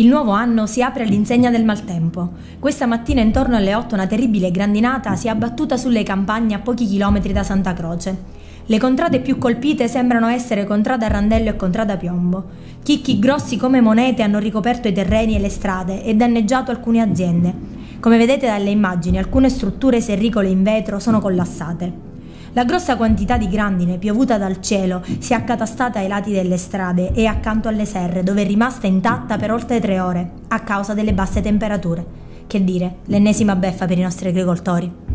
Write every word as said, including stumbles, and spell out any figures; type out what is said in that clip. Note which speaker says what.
Speaker 1: Il nuovo anno si apre all'insegna del maltempo. Questa mattina intorno alle otto una terribile grandinata si è abbattuta sulle campagne a pochi chilometri da Santa Croce. Le contrade più colpite sembrano essere Contrada Randello e Contrada Piombo. Chicchi grossi come monete hanno ricoperto i terreni e le strade e danneggiato alcune aziende. Come vedete dalle immagini, alcune strutture serricole in vetro sono collassate. La grossa quantità di grandine piovuta dal cielo si è accatastata ai lati delle strade e accanto alle serre, dove è rimasta intatta per oltre tre ore, a causa delle basse temperature. Che dire, l'ennesima beffa per i nostri agricoltori.